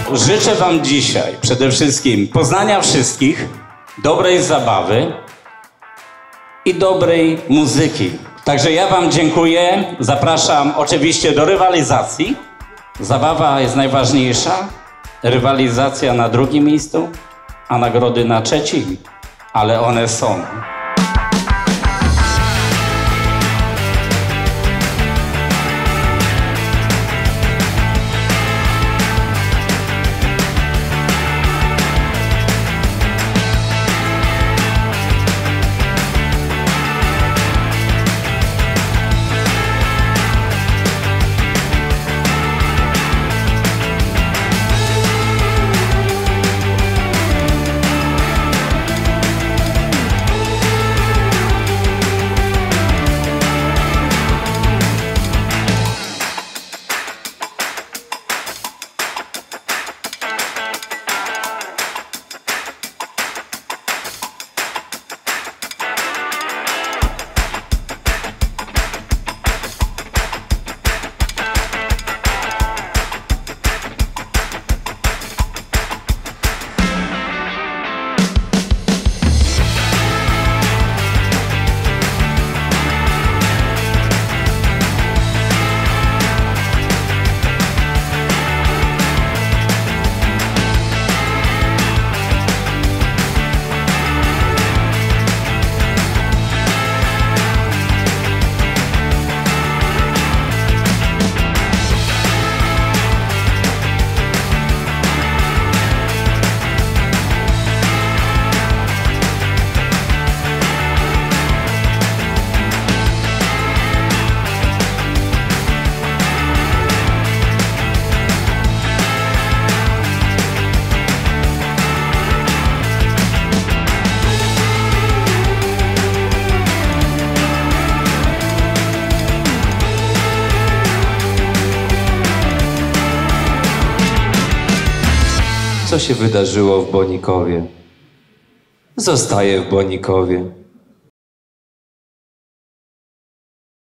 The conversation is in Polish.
Życzę wam dzisiaj przede wszystkim poznania wszystkich, dobrej zabawy i dobrej muzyki. Także ja wam dziękuję. Zapraszam oczywiście do rywalizacji. Zabawa jest najważniejsza, rywalizacja na drugim miejscu, a nagrody na trzecim, ale one są. Co się wydarzyło w Bonikowie? Zostaje w Bonikowie.